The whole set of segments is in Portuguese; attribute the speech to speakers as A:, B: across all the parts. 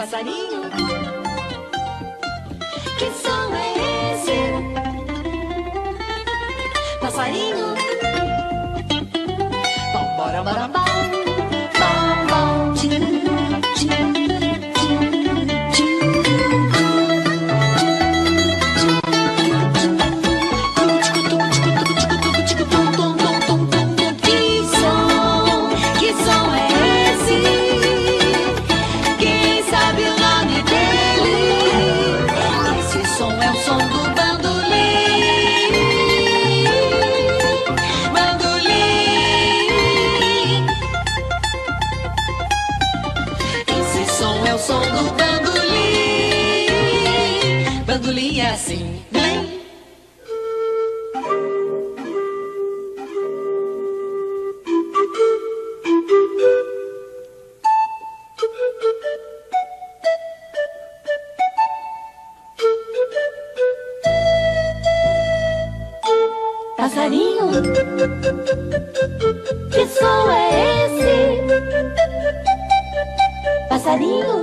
A: Passarinho, que som é esse? Passarinho, bom, bora, bora, bom, bom, bom, tchim, tchim, tchim, tchim. Que som é esse? Quem sabe o nome dele? Esse som é o som do bandolim. Bandolim. Esse som é o som do bandolim. Bandolim é assim, vem. Passarinho, que som é esse? Passarinho,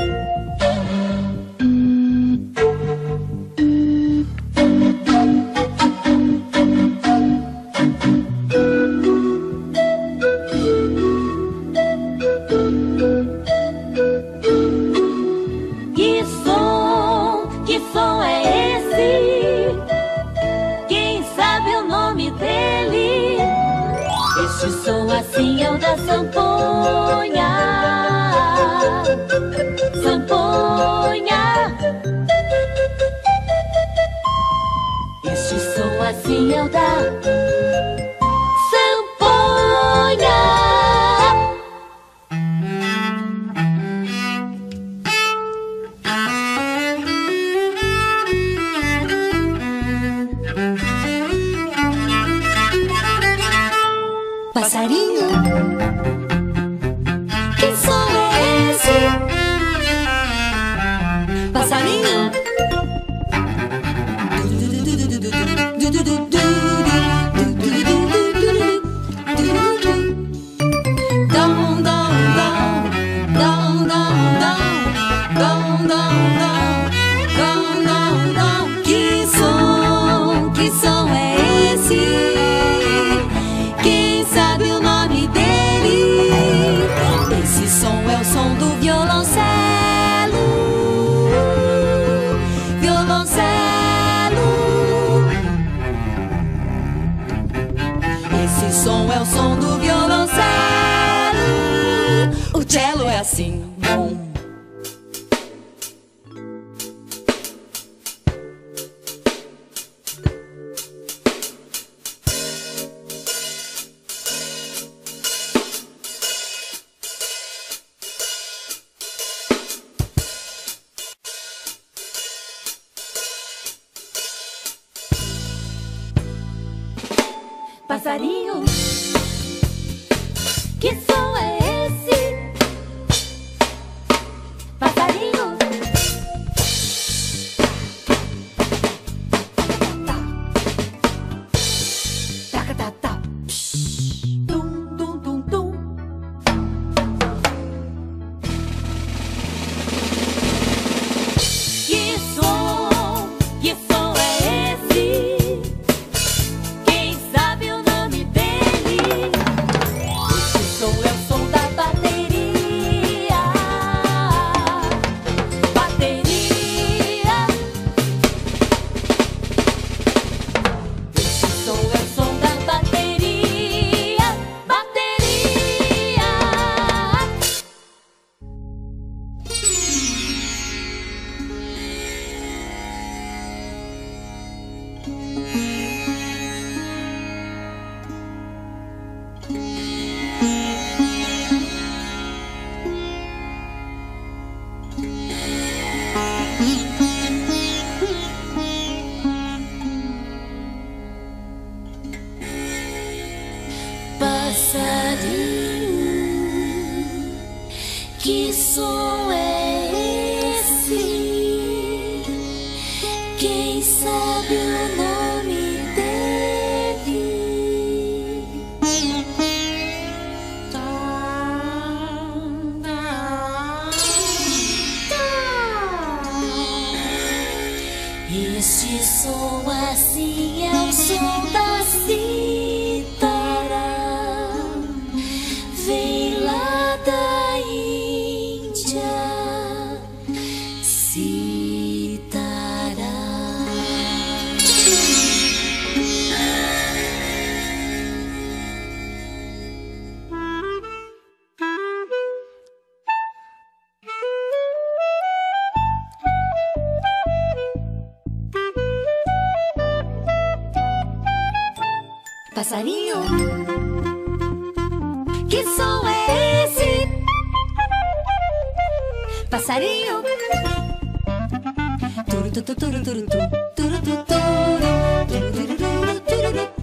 A: que som é esse? Quem sabe o nome dele? Este som assim é o da sanfonha. Sanfonha. Este som assim é o da sanfonha. Passarinho, que som é esse? Passarinho, dom, dom, dom, dom, dom, dom, dom, dom, dom, dom, dom. Que som é esse? Quem sabe o nome dele? Esse som é o som do violoncelo. Violoncelo. Esse som é o som do violoncelo. O cello é assim, bom. Passarinho, que som é esse? Passarinho, taca, taca, taca, tum, tum, tum, tum. Que som é esse? Quem sabe o nome dele? Passarinho, que som é esse? Passarinho, turu turu turu turu turu turu turu turu.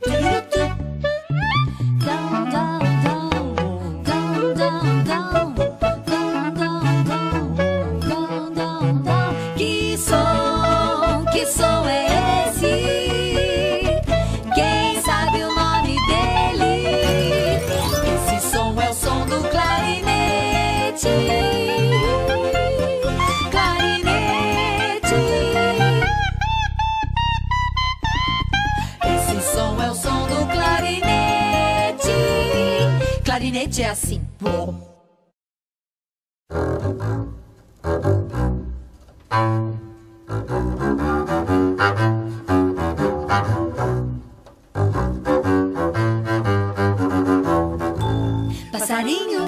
A: Que som é esse? Quem sabe o nome dele? Esse som é o som do clarinete. Clarinete. Esse som é o som do clarinete. Clarinete é assim. Passarinho,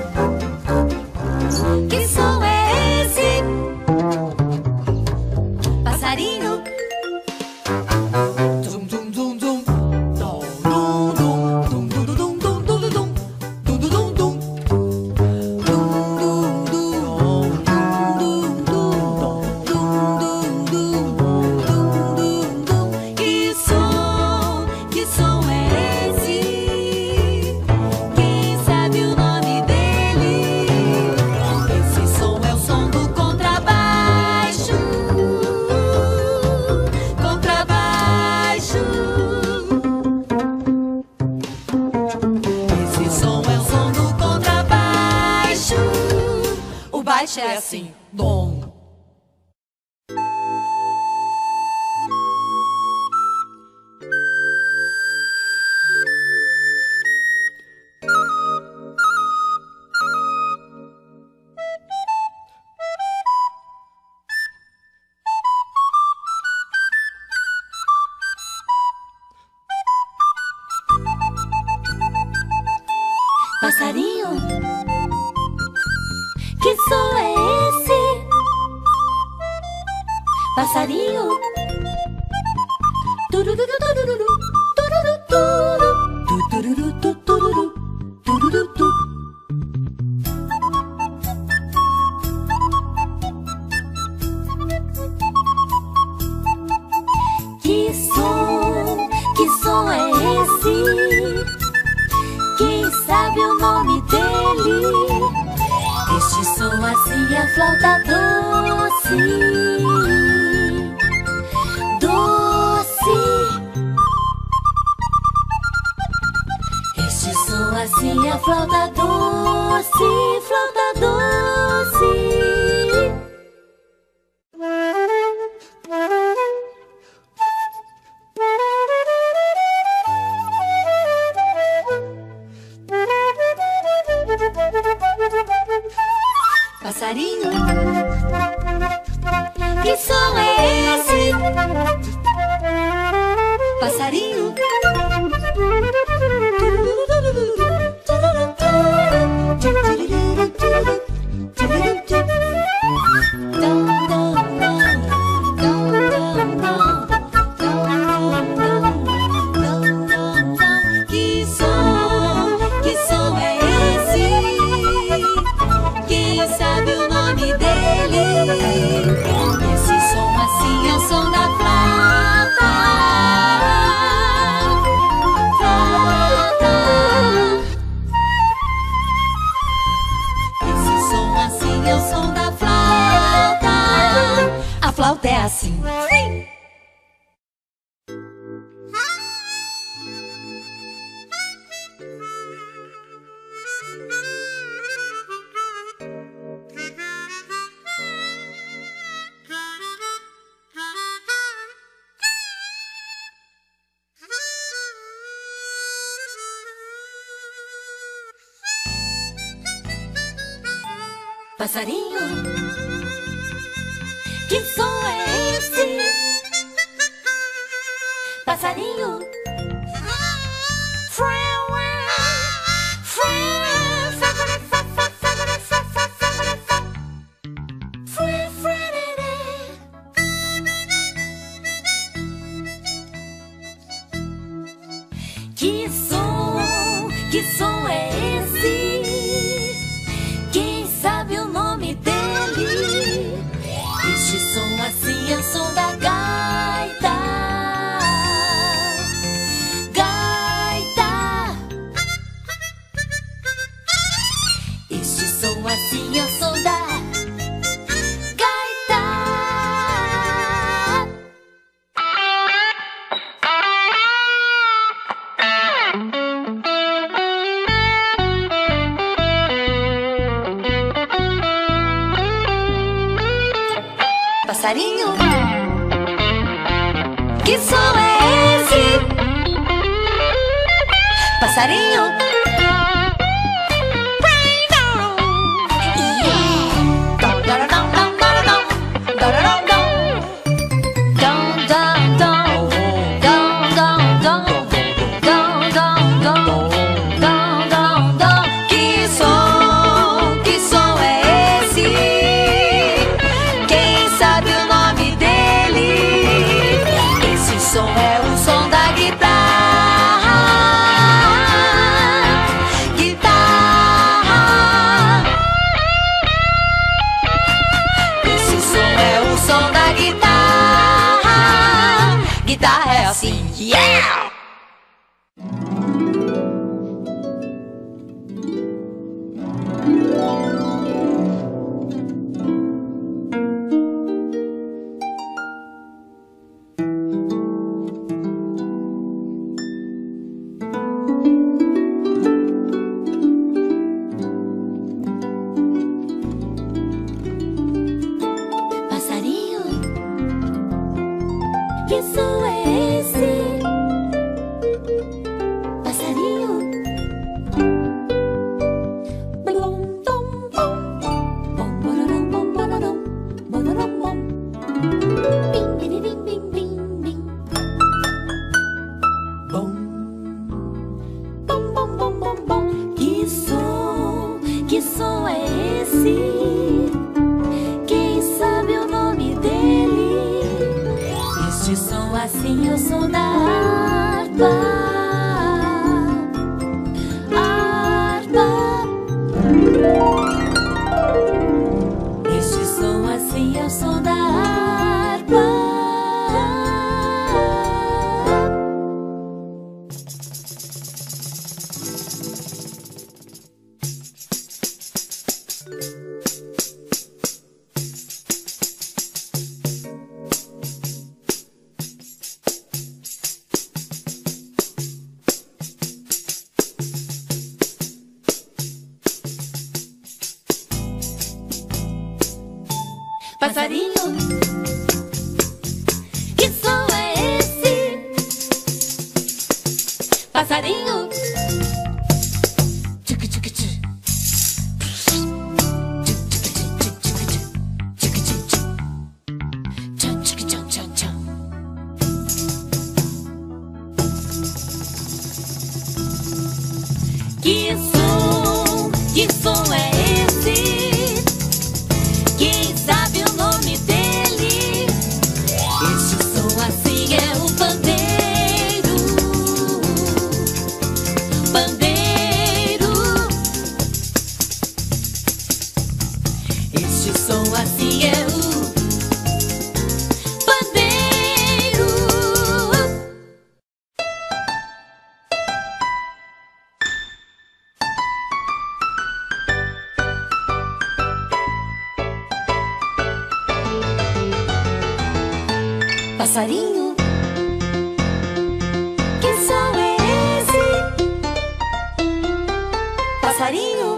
A: que som é esse? Passarinho, zum zum zum zum, dum dum dum dum dum dum dum dum dum dum dum. Que som é esse? Quem sabe o nome dele? Esse som é o som do contrabaixo. Contrabaixo. Esse som é o som do contrabaixo. O baixo é assim, dom. Passarinho, que som é esse? Passarinho, tururu tururu tururu tururu tururu tururu tururu. Que som é esse? Quem sabe o nome dele? Este som assim é a flauta doce. Doce. Este som assim é a flauta doce. Flauta doce. Passarinho, que som é esse? Passarinho, que som é esse? Quem sabe o nome dele? Esse som assim é o som da flauta. Flauta. Esse som assim é o som da flauta. A flauta é assim. Passarinho, que som é esse? Passarinho, som é esse? Quem sabe o nome dele? Este som assim é o som da gaita. Gaita. Este som assim é o som da gaita. Passarinho, que som é esse? Passarinho, que som é esse? Quem sabe o nome dele? Esse som é o som da guitarra. Guitarra. Esse som é o som da guitarra. Guitarra é assim, yeah! Passarinho, que som é esse? Passarinho, blom, dom, bom, bom, bororom, bom, bororom, bororom, bom, bim, bim, bim, bim, bim, bim, bom, bom, bom, bom, bom, bom. Que som é esse? Quem sabe o nome dele? Este som assim é o som da harpa. Harpa. Este som assim é o som da harpa. Passarinho, que som é esse? Passarinho, tchic, tchic, tchic. Que som é esse? Quem sabe o nome dele? Este som assim é o pandeiro. Pandeiro. Este som assim é o pandeiro. Passarinho, que som é esse? Passarinho,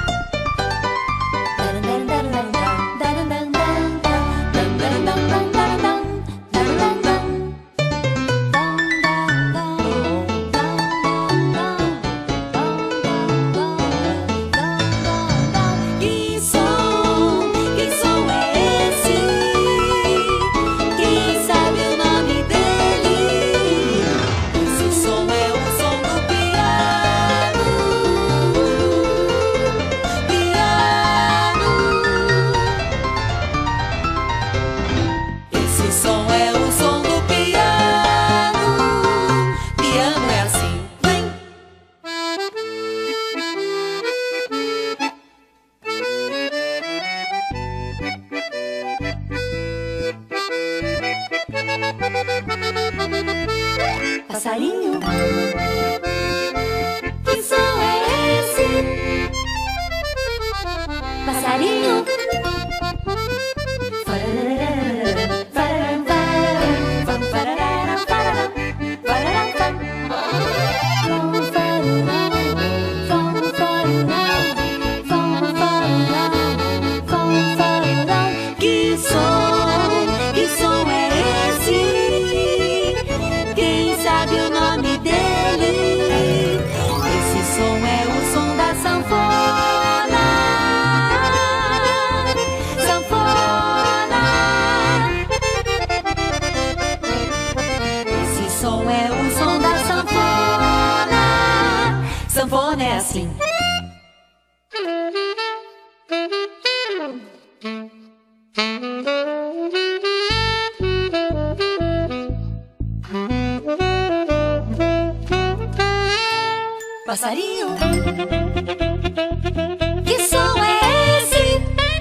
A: que som é esse? Quem sabe o nome dele? Esse som é o som do piano. assim. Passarinho, que som é esse?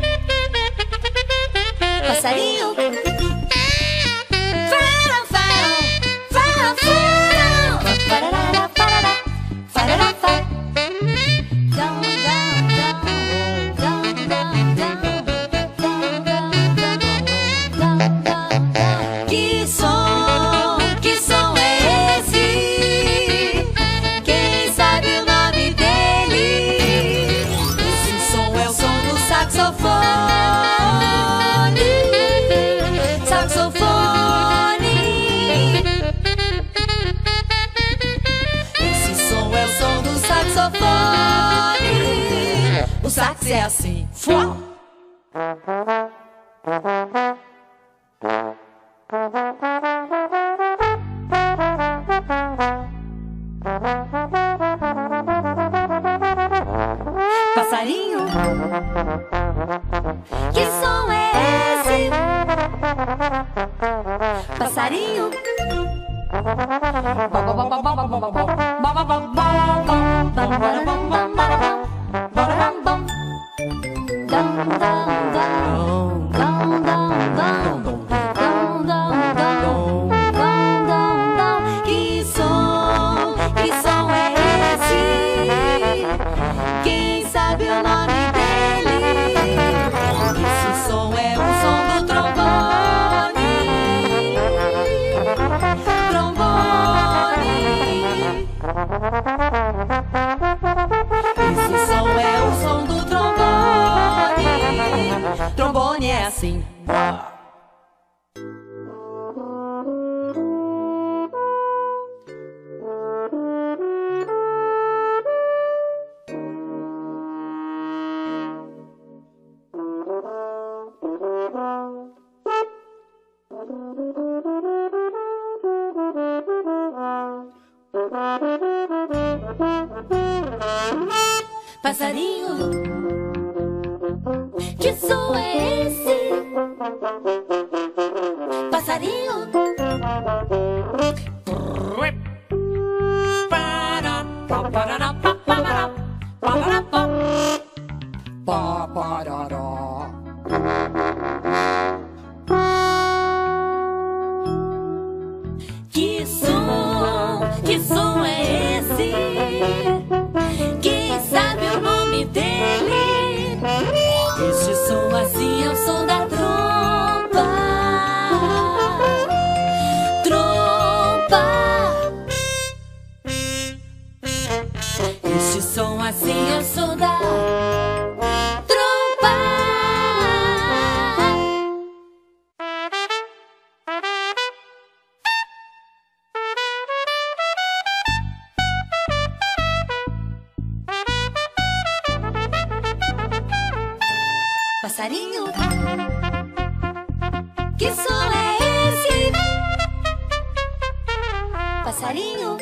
A: Passarinho, farará, farará, farará, farará, farará, farará, farará. Down, down, down, down, down, down, down, down, down, down. Que som é esse? Quem sabe o nome dele? Esse som é o som do saxofone. Saxofone. Esse som é o som do saxofone. O sax é assim. Fuá! Passarinho, que som é esse? Passarinho, que som é esse? Quem sabe o nome dele? Esse som é o som do trombone. Trombone. Esse som é o som do trombone. Trombone é assim. Passarinho, que som é esse? Passarinho, que som é esse? Quem sabe o nome dele? Este som assim é o som da trompa. Trompa. Este som assim é o som da trompa. Passarinho, que som é esse? Passarinho,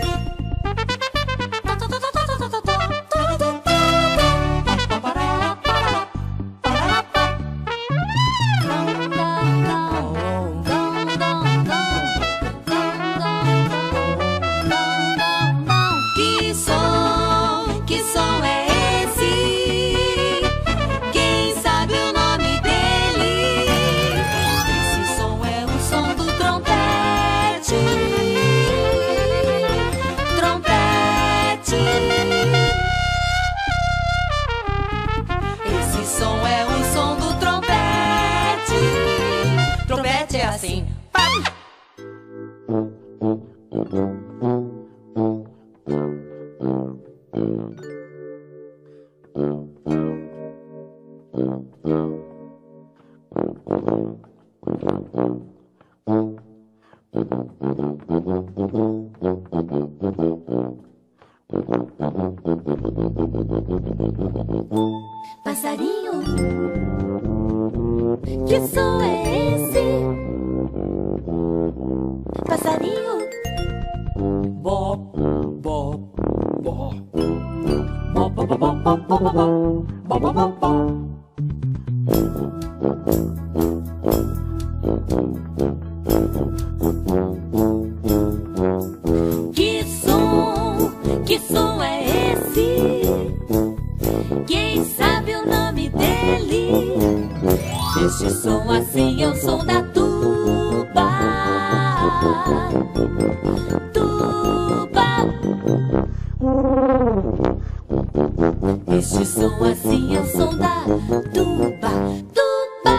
A: que som é esse? Quem sabe o nome dele? Esse som é o som do trompete. Trompete. Esse som é o som do trompete. Trompete é assim. Passarinho, que som é esse? Passarinho,
B: Bó, bó, bó.
A: Que som é esse? Quem sabe o nome dele? Este som assim é o som da tuba. Tuba. Este som assim é o som da tuba. Tuba.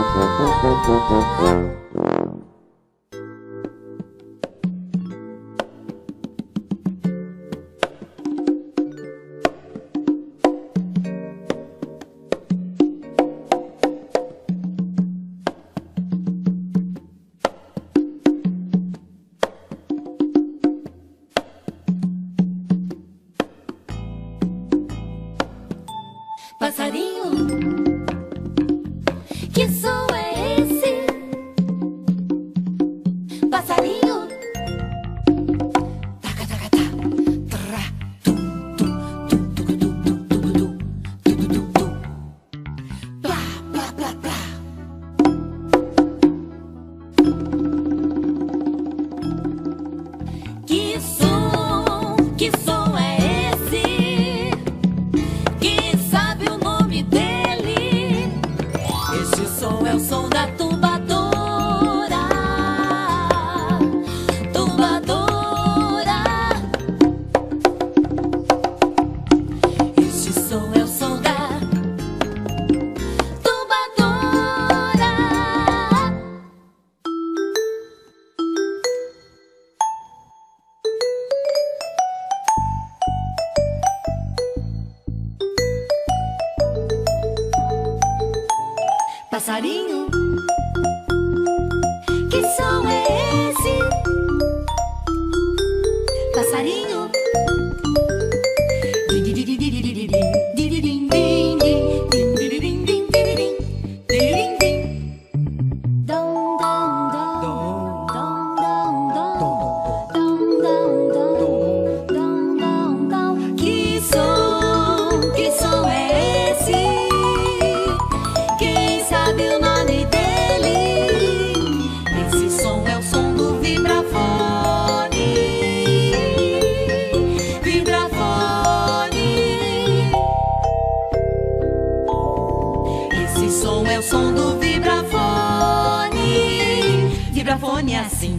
A: Passarinho, que som é esse? Passarinho, taca taca tá, tra, tum tum tum tum tum tum tum tum tum, plá plá plá plá. Que som é esse? Quem sabe o nome dele? Este som é o som da tumbadora. Tumbadora. Este som é o som da tumbadora. Passarinho, que som é esse? Passarinho, dom dom dom dom dom dom dom dom dom. Que som é esse? Quem sabe o nome dele? Esse som é o som do vibrafone. Vibrafone. Esse som é o som do vibrafone. Vibrafone é assim.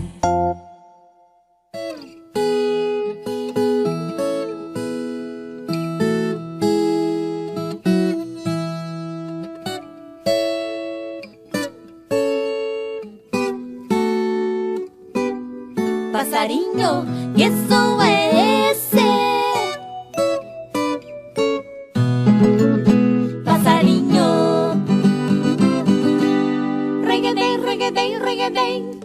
A: Passarinho, que som é esse? Passarinho, reggaetem, reggaetem, reggaetem,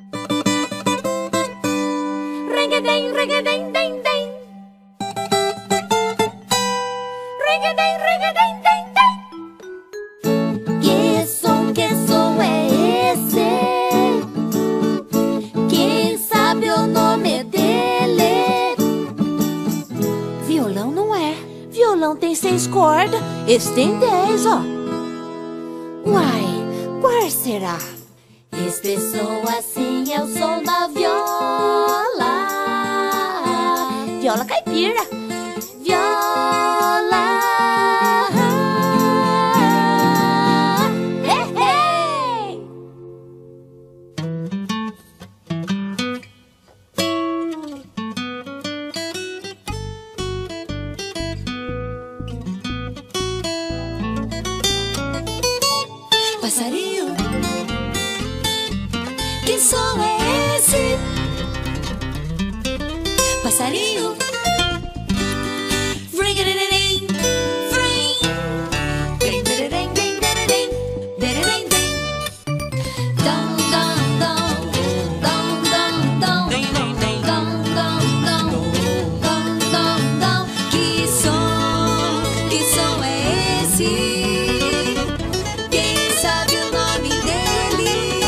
A: reggaetem, reggaetem, dem, dem, reggaetem, reggaetem, dem, dem. Que som é esse? Quem sabe o nome dele? Violão não é. Violão tem 6 cordas, esse tem 10, ó. Uai, qual será? Este som assim é o som da viola. Viola caipira. Viola. Hey, hey. Passarinho, que som é esse? Passarinho, ring-a-ding-a-ding, ring, ding-a-ding, ding-a-ding, ding-a-ding, ding. Dum, dum, dum, dum, dum, dum, dum, dum, dum, dum, dum, dum. Que som é esse?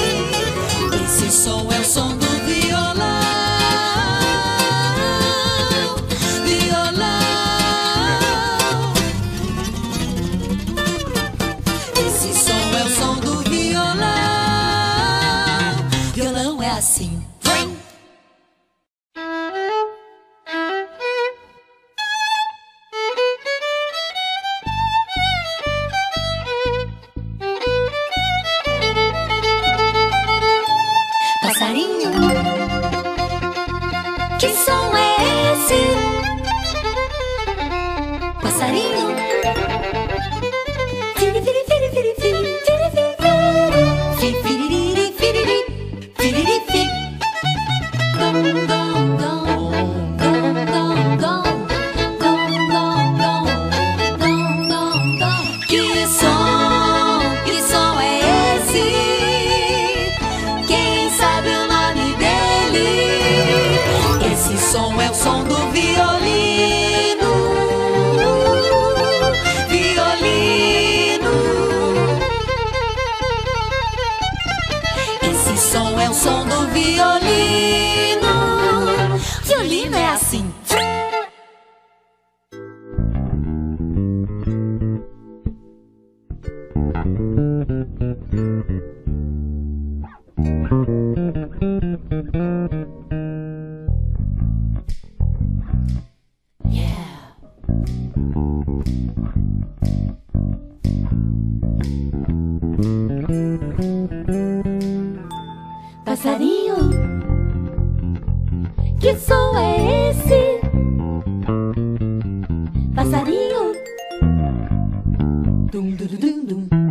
A: Som é o som do violão. assim. Passarinho, que som é esse? Passarinho, firi firi firi firi firi firi firi firi firi firi firi. Gong gong gong gong gong gong gong gong gong gong gong gong. Que som é esse? Quem sabe o nome dele? Esse som é o som do violino. Violino. Esse som é o som do violino. Violino é assim. Passarinho, que som é esse? Passarinho, dum dum dum dum.